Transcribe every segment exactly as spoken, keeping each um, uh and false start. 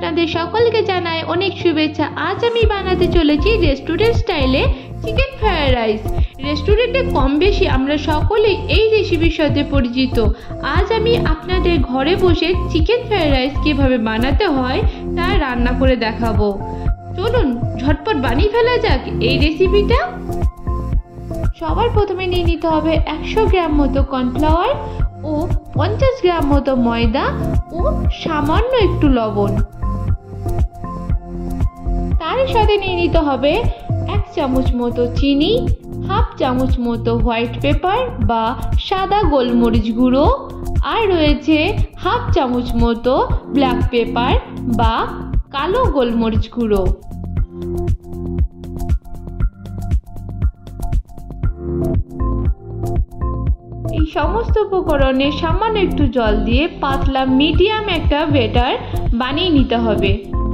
আপনাদের সকলকে জানাই অনেক শুভেচ্ছা। আজ আমি বানাতে চলেছি রেস্টুরেন্ট স্টাইলে চিকেন ফ্রাইড রাইস। রেস্টুরেন্টে কম বেশি আমরা সকলেই এই রেসিপির সাথে পরিচিত। আজ আমি আপনাদের ঘরে বসে চিকেন ফ্রাইড রাইস কীভাবে বানাতে হয় তা রান্না করে দেখাবো। চলুন ঝটপট বানিয়ে ফেলা যাক এই রেসিপিটা। সবার প্রথমে নিয়ে নিতে হবে একশো গ্রাম মতো কর্নফ্লাওয়ার ও পঞ্চাশ গ্রাম মতো ময়দা ও সামান্য একটু লবণ। তার সাথে নিয়ে নিতে হবে এক চামচ মতো চিনি, হাফ চামচ মতো হোয়াইট পেপার বা সাদা গোলমরিচ গুঁড়ো, আর রয়েছে হাফ চামচ মতো ব্ল্যাক পেপার বা কালো গোলমরিচ গুঁড়ো। এই সমস্ত উপকরণে সামান্য একটু জল দিয়ে পাতলা মিডিয়াম একটা ব্যাটার বানিয়ে নিতে হবে।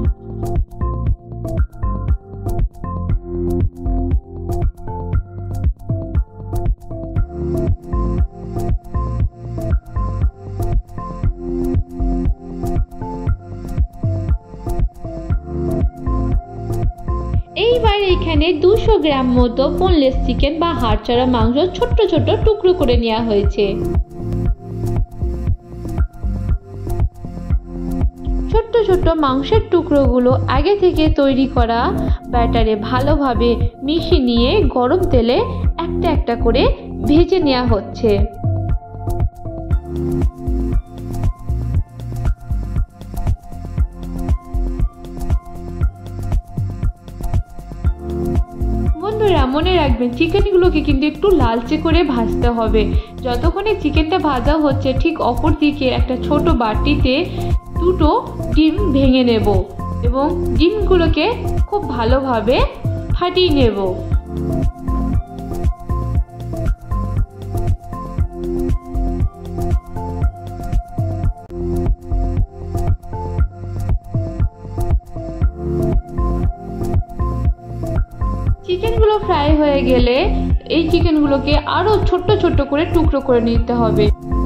এইবার এখানে দুশো গ্রাম মতো বোনলেস চিকেন বা হাড় ছাড়া মাংস ছোট্ট ছোট্ট টুকরো করে নেওয়া হয়েছে। ছোট্ট ছোট্ট মাংসের টুকরোগুলো আগে থেকে তৈরি করা ব্যাটারে ভালোভাবে মিশিয়ে নিয়ে গরম তেলে একটা একটা করে ভেজে নেওয়া হচ্ছে। বন্ধুরা মনে রাখবেন চিকেনগুলোকে কিন্তু একটু লালচে করে ভাজতে হবে। যতক্ষণে চিকেনটা ভাজা হচ্ছে ঠিক অপর দিকে একটা ছোট বাটিতে দুটো ডিম ভেঙে নেব এবং ডিমগুলোকে খুব ভালোভাবে ফাটিয়ে নেব। চিকেনগুলো ফ্রাই হয়ে গেলে এই চিকেনগুলোকে আরো ছোট্ট ছোট্ট করে টুকরো করে নিতে হবে।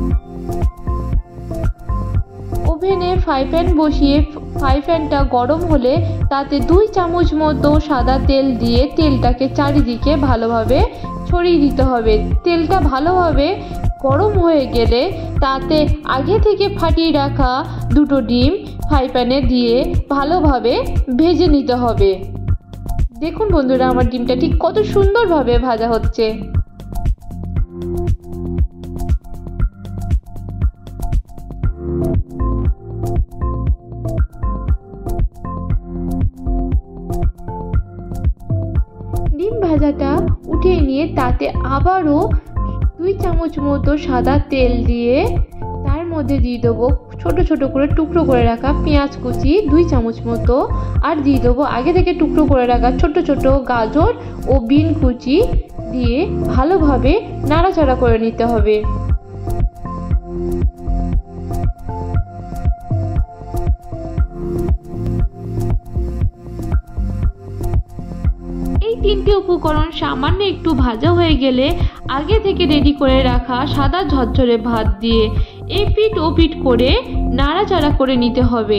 ওভেনে ফ্রাই প্যান বসিয়ে ফ্রাই প্যানটা গরম হলে তাতে দুই চামচ মতো সাদা তেল দিয়ে তেলটাকে চারিদিকে ভালোভাবে ছড়িয়ে দিতে হবে। তেলটা ভালোভাবে গরম হয়ে গেলে তাতে আগে থেকে ফাটিয়ে রাখা দুটো ডিম ফ্রাই প্যানে দিয়ে ভালোভাবে ভেজে নিতে হবে। দেখুন বন্ধুরা আমার ডিমটা ঠিক কত সুন্দরভাবে ভাজা হচ্ছে। ডিম ভাজাটা উঠিয়ে নিয়ে তাতে আবারও দুই চামচ মতো সাদা তেল দিয়ে তার মধ্যে দিয়ে দেবো ছোট ছোট করে টুকরো করে রাখা পেঁয়াজ কুচি দুই চামচ মতো, আর দিয়ে দেবো আগে থেকে টুকরো করে রাখা ছোট ছোট গাজর ও বিন কুচি দিয়ে ভালোভাবে নাড়াচাড়া করে নিতে হবে। এই তিনটে উপকরণ সামান্য একটু ভাজা হয়ে গেলে আগে থেকে রেডি করে রাখা সাদা ঝরঝরে ভাত দিয়ে এপিট ওপিট করে নাড়াচাড়া করে নিতে হবে।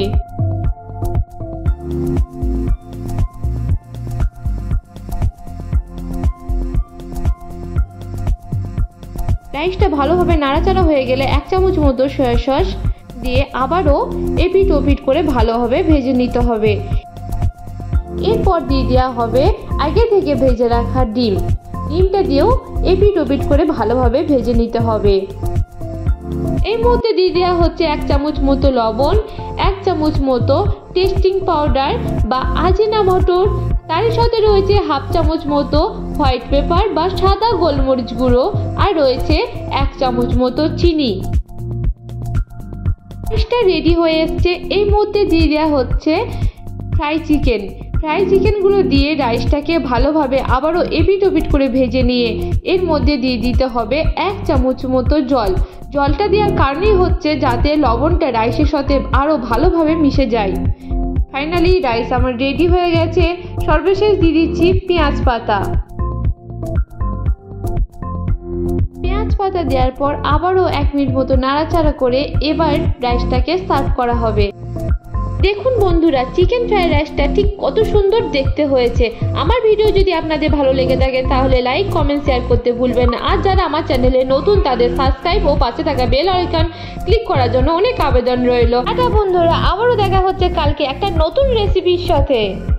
রাইসটা ভালোভাবে নাড়াচাড়া হয়ে গেলে এক চামচ মতো সয়া সস দিয়ে আবারও এপিট ওপিট করে ভালোভাবে ভেজে নিতে হবে। এরপর দিয়ে দেওয়া হবে আগে থেকে ভেজে রাখা ডিম। ডিমটা দিয়েও এপিট ওপিট করে ভালোভাবে ভেজে নিতে হবে। এর মধ্যে দিয়ে দেওয়া হচ্ছে এক চামচ মতো লবণ, এক চামচ মতো টেস্টিং পাউডার বা আজিনামোটোর, তার সাথে রয়েছে হাফ চামচ মতো হোয়াইট পেপার বা সাদা গোলমরিচ গুঁড়ো, আর রয়েছে এক চামচ মতো চিনি। রাইসটা রেডি হয়ে এসছে। এর মধ্যে দিয়ে দেওয়া হচ্ছে ফ্রাই চিকেন। ফ্রাই চিকেনগুলো দিয়ে রাইসটাকে ভালোভাবে আবারও এপিট ওপিট করে ভেজে নিয়ে এর মধ্যে দিয়ে দিতে হবে এক চামচ মতো জল। জলটা দেওয়ার কারণই হচ্ছে যাতে লবণটা রাইসের সাথে আরও ভালোভাবে মিশে যায়। ফাইনালি রাইস আমার রেডি হয়ে গেছে। সর্বশেষ দিয়ে দিচ্ছি পেঁয়াজ পাতা। পেঁয়াজ পাতা দেওয়ার পর আবারও এক মিনিট মতো নাড়াচাড়া করে এবার রাইসটাকে সার্ভ করা হবে। দেখুন বন্ধুরা, চিকেন ফ্রাইড রাইসটা ঠিক কত সুন্দর দেখতে হয়েছে। আমার ভিডিও যদি আপনাদের ভালো লেগে থাকে তাহলে লাইক কমেন্ট শেয়ার করতে ভুলবেন না। আর যারা আমার চ্যানেলে নতুন তাদের সাবস্ক্রাইব ও পাশে থাকা বেল আইকন ক্লিক করার জন্য অনেক আবেদন রইল। আটা বন্ধুরা, আবারও দেখা হচ্ছে কালকে একটা নতুন রেসিপির সাথে।